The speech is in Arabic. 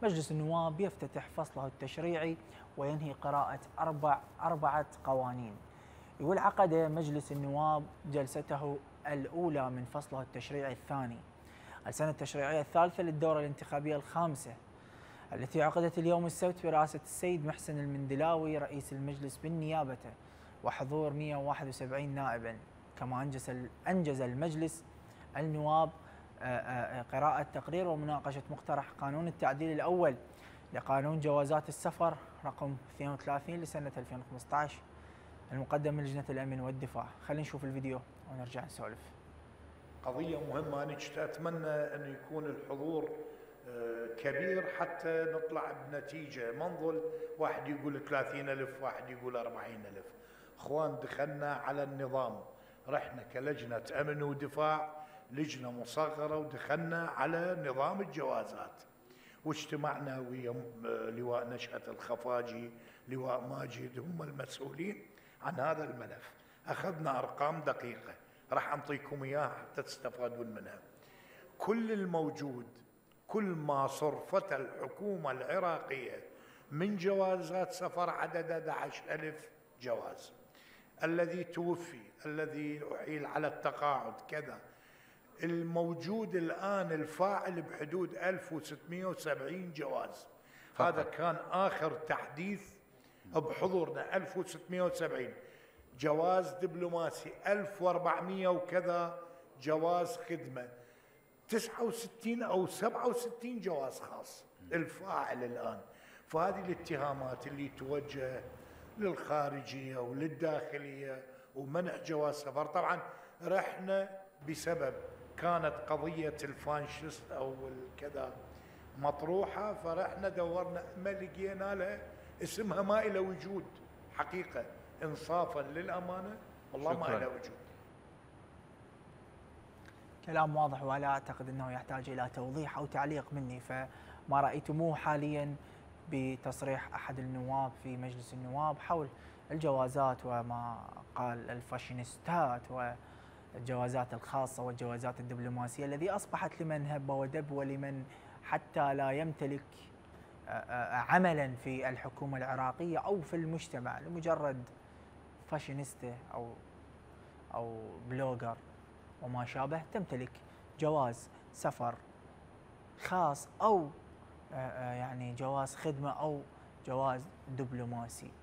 مجلس النواب يفتتح فصله التشريعي وينهي قراءة أربعة قوانين. يقول عقد مجلس النواب جلسته الأولى من فصله التشريعي الثاني السنة التشريعية الثالثة للدورة الانتخابية الخامسة، التي عقدت اليوم السبت برئاسة السيد محسن المندلاوي رئيس المجلس بالنيابة وحضور 171 نائبا. كما أنجز المجلس النواب قراءة تقرير ومناقشة مقترح قانون التعديل الأول لقانون جوازات السفر رقم 32 لسنة 2015 المقدم من لجنة الأمن والدفاع. خلينا نشوف الفيديو ونرجع نسولف. قضية مهمة، أنا أتمنى أن يكون الحضور كبير حتى نطلع بنتيجة، ما نظل واحد يقول 30,000 واحد يقول 40,000. اخوان دخلنا على النظام، رحنا كلجنة أمن ودفاع لجنة مصغرة ودخلنا على نظام الجوازات، واجتمعنا ويا لواء نشأة الخفاجي، لواء ماجد، هم المسؤولين عن هذا الملف. أخذنا أرقام دقيقة راح أعطيكم إياها حتى تستفادون منها. كل الموجود، كل ما صرفت الحكومة العراقية من جوازات سفر عدد 11,000 جواز. الذي توفي، الذي أحيل على التقاعد كذا، الموجود الآن الفاعل بحدود 1670 جواز. هذا كان آخر تحديث بحضورنا، 1670 جواز دبلوماسي، 1400 وكذا جواز خدمة، 69 أو 67 جواز خاص الفاعل الآن. فهذه الاتهامات اللي توجه للخارجية وللداخلية ومنع جواز سفر، طبعا رحنا بسبب كانت قضية الفانشست أو الكذا مطروحة، فرحنا دورنا ما لقينا لها اسمها ما إلى وجود حقيقة، إنصافا للأمانة والله ما إلى وجود. كلام واضح ولا أعتقد أنه يحتاج إلى توضيح أو تعليق مني، فما رأيتموه حاليا بتصريح أحد النواب في مجلس النواب حول الجوازات وما قال الفاشينيستات والجوازات الخاصة والجوازات الدبلوماسية الذي أصبحت لمن هب ودب ولمن حتى لا يمتلك عملا في الحكومة العراقية أو في المجتمع، لمجرد فاشينيستا أو بلوجر وما شابه تمتلك جواز سفر خاص أو يعني جواز خدمة أو جواز دبلوماسي.